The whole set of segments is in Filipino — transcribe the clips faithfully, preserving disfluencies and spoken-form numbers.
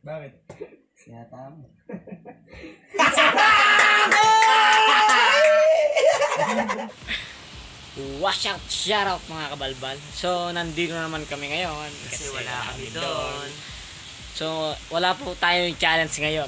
Bakit? Sinata mo. Wash out, shout out mga kabalbal. So, nandito naman kami ngayon. Kasi wala kami doon. So, wala po tayong challenge ngayon.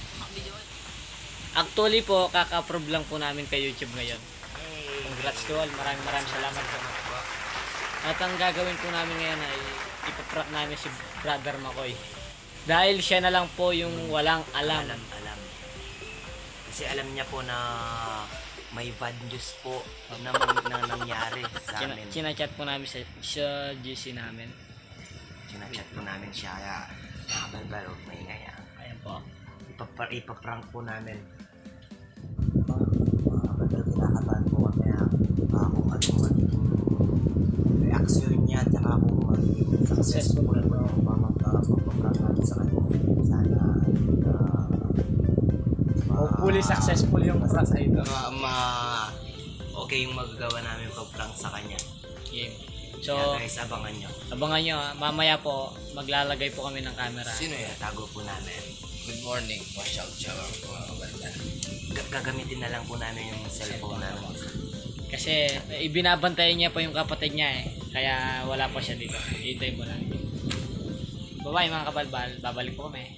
Actually po, kaka-approve lang po namin kay YouTube ngayon. Congrats to all. Maraming maraming salamat po. At ang gagawin po namin ngayon ay ipaprank namin si Brother Makoy. Dahil siya na lang po yung walang alam. Alam, alam. Kasi alam niya po na may bad news po na, na nangyari sa China, amin. Chinachat po namin sa, sa G C namin. Chinachat po namin siya. Kaya nakabalbal, huwag maingay. Ayan po. Ipapra ipaprank po namin. Mga badal, kinakabahan po kami na uh, kung anong magiging reaksyon niya at saka kung magiging successful po yung pamagpaprank namin sa kanya. Sana uh, Hopefully successful yung prank na ito. Ma, ma okay yung magagawa namin pag-prank sa kanya. Game. So, Kaya guys, abangan nyo. abangan nyo, ah. Mamaya po, maglalagay po kami ng camera. Sino yan? Tago po namin. Good morning, wash out shower po mga kabalbal. G- gagamitin na lang po namin yung cellphone namin. Kasi, ibinabantayan niya po yung kapatid niya eh. Kaya wala pa siya dito. Hintay mo lang. Bye-bye mga kabalbal. Babalik po kami.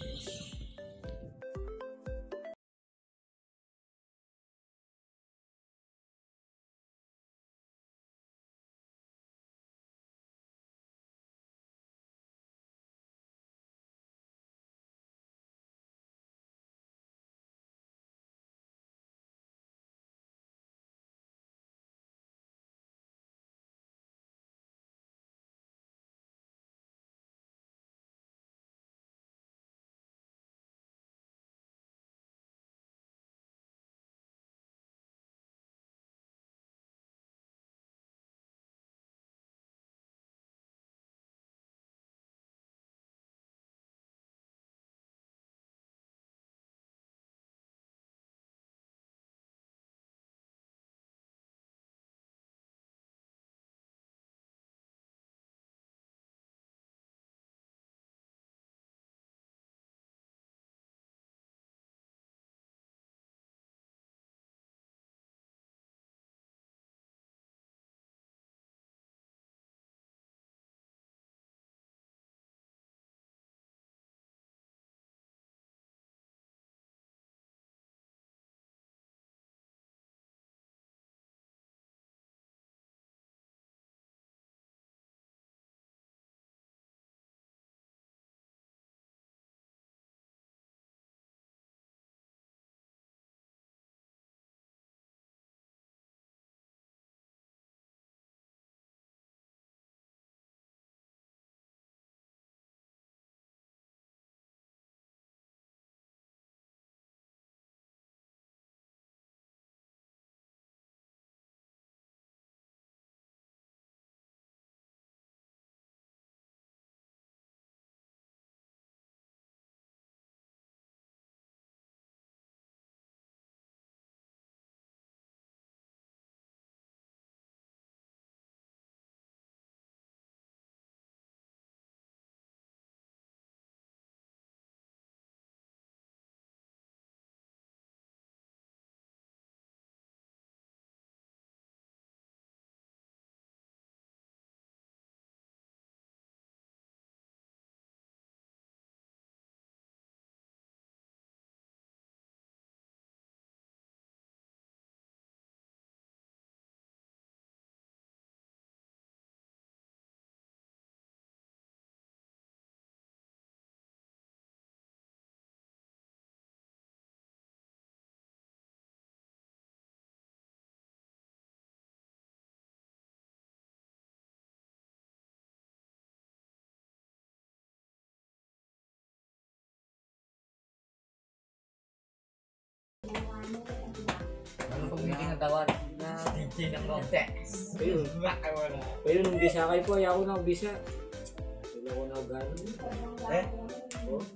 Ano pag may tinatawag na D J ng Rotex? Ayun. Wala. Pero nung bisa kayo po, ayaw ko na bisa. Hindi ako na gano'n. Eh? Oh.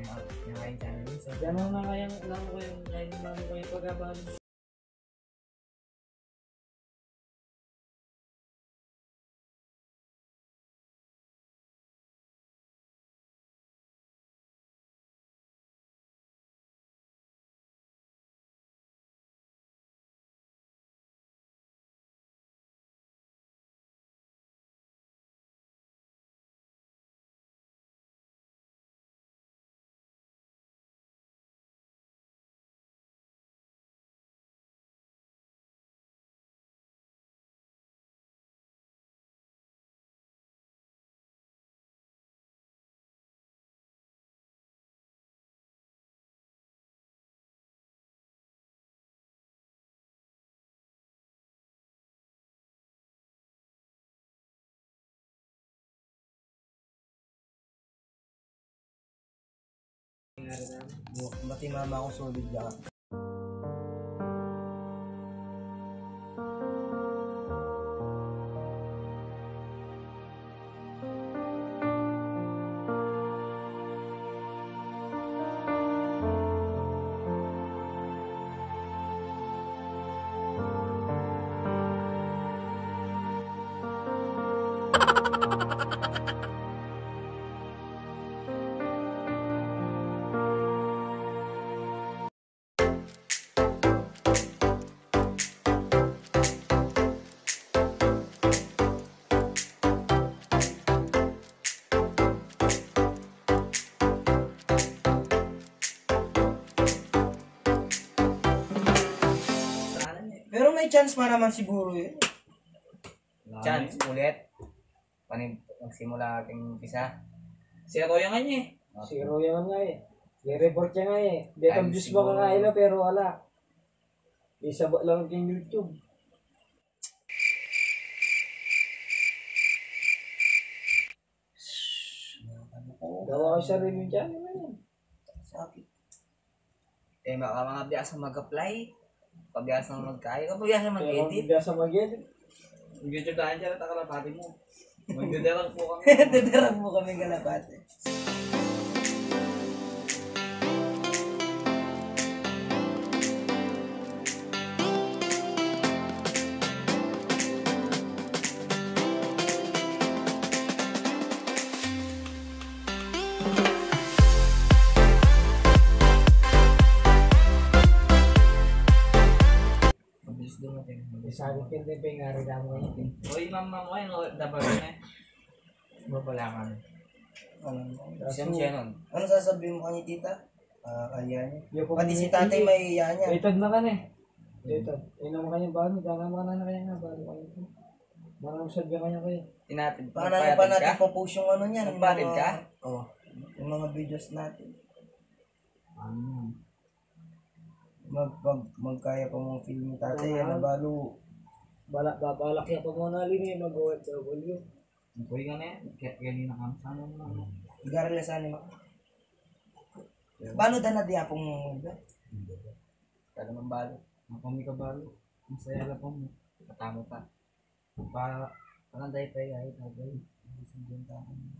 Nakain sa amin. So, Gano'n na kayang lang ko yung kain mami ko yung pagkabali. Mati mama ako solid ka. Pero may chance pa naman siguro yun. chance ulit. Panig magsimula ating umpisa. Zero yung kanya eh. Zero yan nga eh. I-report niya nga eh. Date of Ay, views siguro. ba kakaila pero wala. Isa ba lang yung YouTube. Gawa ko sarili yung channel na yun. Sakit. Eh, baka mga biyasa mag-apply. Pabiyasa magkaya. Pabiyasa Kaya kung mag-edit. hindi sa mag-edit. YouTube tayo dyan at akalapati mo. Magdadarang po kami. Dadarang mo kami kalapate. Mabilis dumating. Sabi ko hindi pa yung nga rin ako ngayon. Uy, mama mo kayo. Dapat na eh. Babala kami. Ano? Siyam siya nun. Ano sasabihin mo kanya tita? Ah, kaya niya. Yung Pati si tatay may iya niya. Dated na ka na eh. Dated. Inom ka niya bano. Gana mo ka na na kaya nga. Bano kayo. Marang sabi ka niya kayo. Tinatid. Paano na pa Nagpayatid natin ka? po-post yung ano niya? yung Nagpatid mga- ka? Oo. Yung mga videos natin. Ano? Mag, mag, magkaya pa mong film ni tatay. Tama. Ano balo? Bala, babalak niya pa muna lini eh. Mag-O F W. Uy, nga na eh. Kaya ganyan na kami. Sana mo na. Garila sa anima. Balo da na diya pong Kada mambalo. Ako may kabalo. Masaya lang po mo. Katamo pa. Para, Parang dahil pa ay tagay. Isang benta.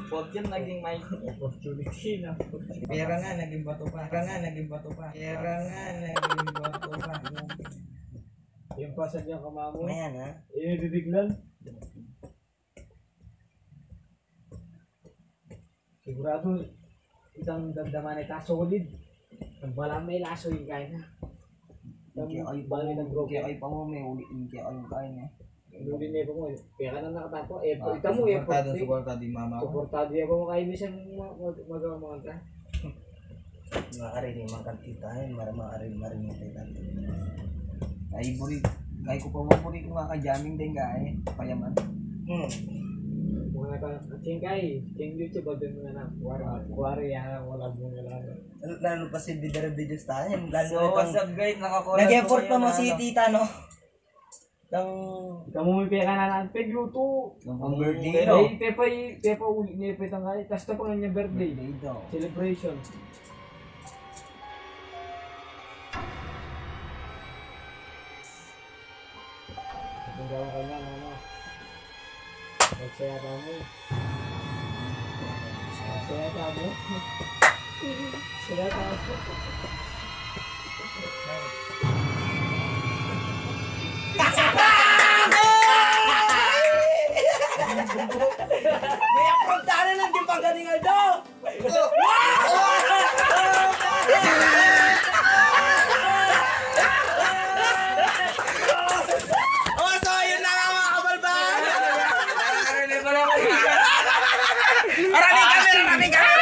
Fortune naging may Opportunity na. Pera nga, naging bato pa. Pera nga, naging bato pa. Pera nga, naging bato pa. Yung pasad niya kamamo. Ayan ha. Inibibiglan. Sigurado, itang damdaman ay kasolid. Ang wala may laso yung kaya na. Hindi ay pa Bali ng group. Hindi ay pa mo may uli. Hindi ay kaya niya. Luli na mo. Kaya ka na nakatapo. Eh, ito mo, eh, Suportado, suportado yung mama ko. supportado yan mo kayo minsan magawa mga ka. Makarinig mga kantita yun. Makarinig marinig tayo kantita. Ay, buri. Kaya ko pa mo buri ko nga ka-jamming din kaya. Payaman. Hmm. Mga ka, ating kay, king YouTube, bagay mo na na. Kuwari, kuwari yan, wala mo na lang. Lalo pa si Bidara Videos tayo. Lalo So, na what's itong... up guys? Nakakulat Nag-effort pa mo si tita, no? Nang... Ikaw mo may ka na lang, pegluto. Ang birthday Kaya, no? tepa, tepa, uli niya pa itang kaya. Tapos ito pa nga niya birthday. Birthday daw. Celebration. Kung gawin ka na, ano? Magsaya ka mo. Magsaya ka mo. Magsaya ka mo. May apuntahan na di pagalingan do! Oh, so yun na nga mga kabalban! Nakakarili pala ko. Maraming camera! Maraming camera!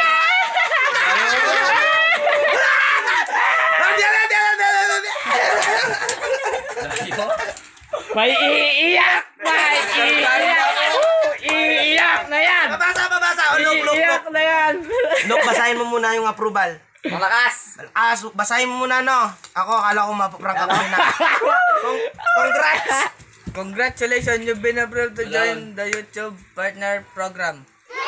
Andiyan! Andiyan! Andiyan! Andiyan! May iiyak! May iiyak! Iiyak na yan! Babasa! Babasa! Oh, look! Look! Iiyak Look! na yan! Look, basahin mo muna yung approval. Malakas! Ah, so, basahin mo muna, no? Ako, akala ko mapaprank ako na. Cong congrats! Congratulations, you've been approved to join the YouTube Partner Program.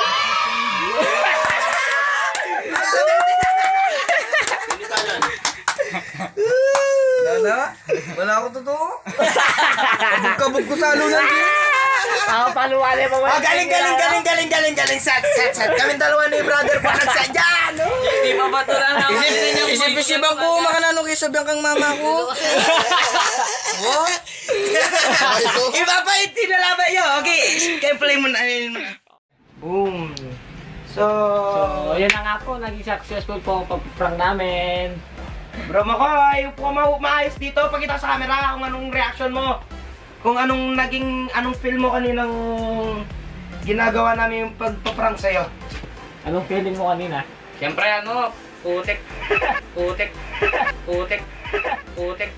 Wala? Wala ako totoo. Kabog ko sa alunan din. Ako paluwali mo. Oh, galing, galing, galing, galing, galing, galing, set, set, set. Kaming dalawa ni brother pa nagsadya, no? Hindi pa ba ito lang ako? Isip-isipang ko, makananong kayo sabihan kang mama ko. What? Ipapait, tinalaban yun. Okay, kaya play mo na. Boom. So, So, yun na nga po. Naging successful po ang pag-prank namin. Bro Makoy, upo ka ma maayos dito. Pakita sa camera kung anong reaction mo. Kung anong naging, anong feel mo kaninang ginagawa namin yung pagpaprank sa'yo. Anong feeling mo kanina? Siyempre ano, putik, putik, putik, putik.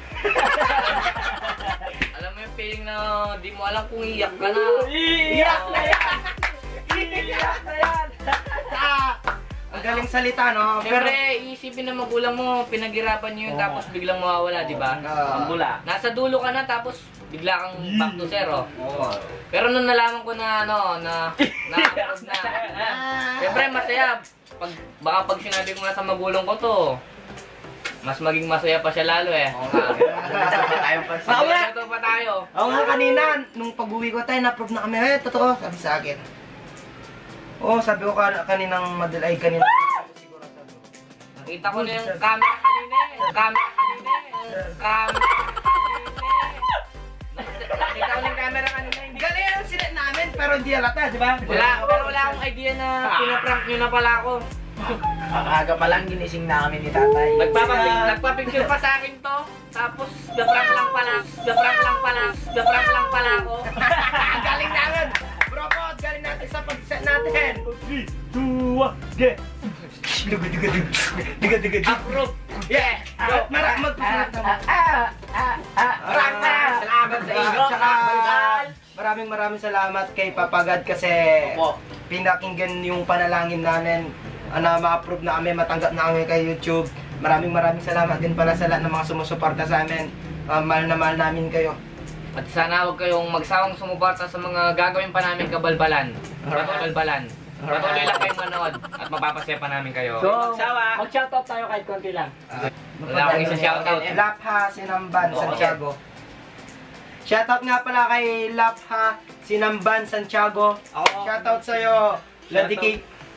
Alam mo yung feeling na di mo alam kung iyak ka na. Iyak na yan! Iyak na yan! Ang galing salita, no? Pero, Siyempre, iisipin ng magulang mo, pinaghirapan nyo yun, tapos biglang mawawala, di ba? Ah. Ang bula. Nasa dulo ka na, tapos bigla kang back to zero. Pero nung nalaman ko na, ano, na, na, na, siyempre, masaya. Pag, baka pag sinabi ko na sa magulang ko to, mas maging masaya pa siya lalo eh. Oo nga. Oo nga. Ito pa tayo. Oo nga kanina, nung pag-uwi ko tayo, na-approve na kami. Eh, totoo, sabi sa akin. Oo, sabi ko kan kaninang madal ay kanina. Siguro sabi ko. Nakita ko na yung camera kanina eh. Yung camera kanina eh. Yung camera kanina eh. Nakita ko na yung camera kanina. Hindi Galing ang sinet namin, pero hindi halata, di ba? Wala, pero wala akong idea na pinaprank nyo na pala ako. Ang aga pa lang ginising na kami ni tatay. Nagpapapicture, nagpapicture pa sa akin to. Tapos, the-prank lang pala. The-prank lang pala. The-prank lang pala ako. Galing namin! Bro, Pod, galing natin sa pag-set natin! three, two, one, get! Duga, duga, duga. Duga, duga, duga. Approve. Yeah! Go! Marak, magpasalat naman. Maraming salamat sa inyo. Tsaka, maraming maraming salamat kay Papagad kasi pinakinggan yung panalangin namin na ma-approve na kami, matanggap na kami kay YouTube. Maraming maraming salamat din pala sa lahat ng mga sumusuporta sa amin. Uh, mahal na mahal namin kayo. At sana huwag kayong magsawang sumuporta sa mga gagawin pa namin kabalbalan. Kabalbalan. Patuloy lang kayong manood at mapapasaya pa namin kayo. So, mag-shoutout tayo kahit konti lang. Wala akong isa shoutout. Lapha Sinamban, Santiago. Shoutout nga pala kay Lapha Sinamban, Santiago. Shoutout sa'yo, Ladikit.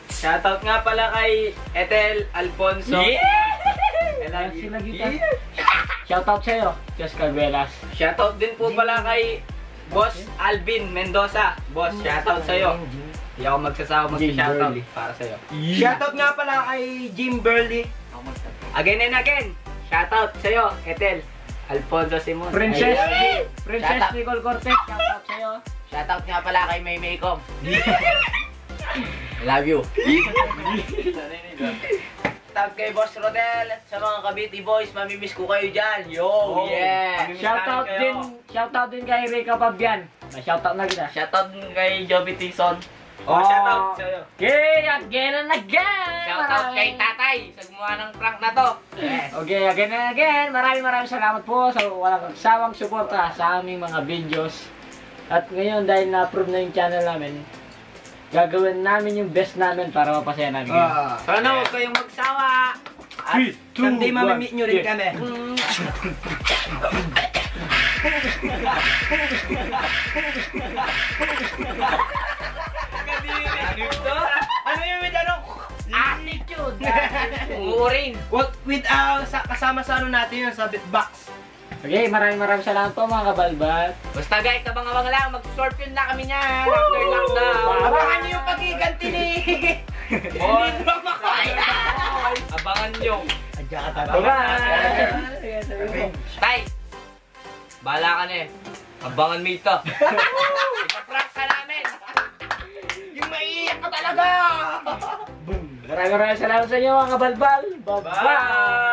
Shoutout nga pala kay Ethel Alfonso. I love you. Sila kita. Shoutout sa'yo, Diyos Carvelas. Shoutout din po pala kay Boss Alvin Mendoza. Boss, shoutout sa'yo. Hindi ako magsasawa mag-shoutout para sa'yo. Shoutout nga pala kay Jim Burley. Again and again, shoutout sa'yo, Ethel Alfonso Simon. Princess, Ay, Princess Shoutout. Nicole Cortez, shoutout sa'yo. Shoutout nga pala kay May Maycom. I love you. Tag kay Boss Rodel sa mga Cavite boys, mamimiss ko kayo dyan. Yo, yeah. Mamimiss Shoutout namin kayo. din, shoutout din kay Rica Pabian. May shoutout na kita. Shoutout kay Joby Tison. Oh, shoutout sa'yo. Okay, again and again. Shoutout kay Tatay sa gumawa ng prank na to. Okay, again and again. Maraming maraming salamat po sa walang sawang suporta sa aming mga videos. At ngayon, dahil na-approve na yung channel namin, gagawin namin yung best namin para mapasaya namin kayo. Ah, sana huwag kayong magsawa. At Three, two, someday one, mamimit nyo rin yeah. kami. Ano yung with ano? Attitude. Umuurin. What with uh, sa, kasama sa ano natin yun sa beatbox. Okay, maraming maraming salamat po mga kabalbat. Basta guys, abang-abang lang. Mag-scorpion na kami niyan. After lockdown. Abangan nyo yung pagiganti ni... Boy. Hindi ba makaya? Abangan nyo. Bye! Tay. Bahala ka na eh. Abangan mo ito. Ipaprank ka namin. Yung maiiyak ka talaga! Maraming maraming salamat sa inyo mga kabalbal. Bye-bye! Bye!